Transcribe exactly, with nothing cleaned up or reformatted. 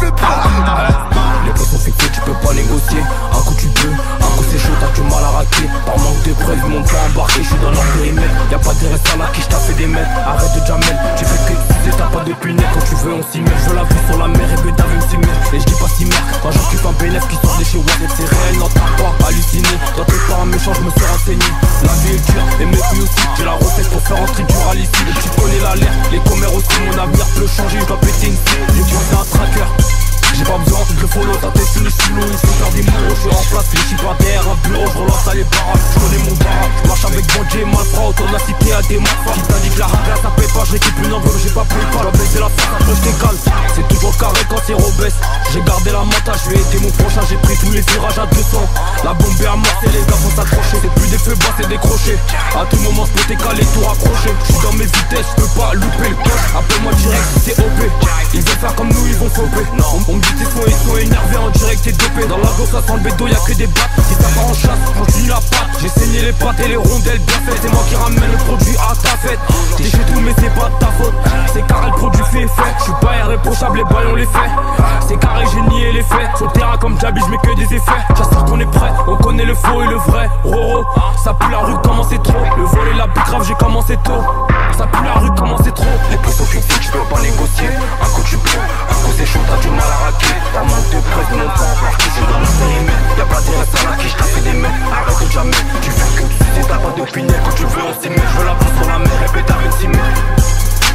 fais pas. Les prix sont fixés, tu peux pas négocier. Un coup tu peux, un coup c'est chaud, t'as du mal à raquer. Par manque de preuves, ils m'ont pas embarqué, je suis dans leur périmètre. Y'a pas de reste à la quiche, t'as fait des mètres. Arrête de jamel, tu fais que utiliser, t'as pas de punais. Quand tu veux on s'y met, je veux la vue sur la mer et ben t'as vu me s'y met. Et je dis pas si merde, quand j'occupe un bénéf qui sort de chez Watt. C'est réel, non t'as pas halluciné. Toi t'es pas un méchant, je me suis renseigné. La vie est dure, et mes couilles aussi. J'ai la recette pour faire entrer du rallye ici. Tu connais l'alerte, les commères aussi. Mon avenir peut changer, je dois péter une cible. J'ai besoin d'un tracker. J'ai pas besoin de le follow, ta tête sur le stylo. Ils font faire des mots, je suis en place, les chiffres derrière un bureau, je relance à les baraques, je connais mon barak. Je marche avec Bandit et Malfrat, autour de la cité à des malfrats. Qui t'a dit que la rafale ça paie pas, je récupère une enveloppe, j'ai pas pris pas. Je dois baisser la face, après je décale. C'est toujours carré quand c'est robaisse. J'ai gardé la mental, je vais aider mon prochain. J'ai pris tous les virages à deux cents. La bombe est amorcée, les gars faut s'accrocher. C'est plus des feux bas, c'est des crochets. À tout moment, je peux t'écaler, tout raccrocher. Je suis dans mes vitesses, je peux pas louper le coche. Appelle-moi direct si c'est O P. Ils veulent faire comme nous, ils vont choper. Non, on me dit tes sons, ils sont énervé en direct, t'es dopé. Dans la go ça sent le bédo, y'a que des battes. Si t'as pas en chasse, continue la patte. J'ai saigné les pattes et les rondelles bien faites. C'est moi qui ramène le produit à ta fête. T'es chez tout mais c'est pas de ta faute. C'est carré, le produit fait effet. J'suis pas irréprochable, les bails on les fait. C'est carré, j'ai nié les faits. Sur le terrain comme Jabi, j'mets que des effets. J'assure qu'on est prêt, on connaît le faux et le vrai. Roro, ça pue la rue, comment c'est trop. Le vol et la plus grave, j'ai commencé tôt. Ça pue la rue, comment c'est trop. Les prix sont fixés, tu peux pas négocier. Un coup tu peux, un coup c'est chaud, t'as du mal à raquer. T'as manque de preuves, mais non pas embarqué, c'est dans le périmètre. Y'a pas de reste à la quiche, t'as fait des mètres. Arrête de jamais, tu fais que tu sais, t'as pas d'opinion. Quand tu veux on s'y met, je veux la pousse sur la mer, et ben t'as une s'y met.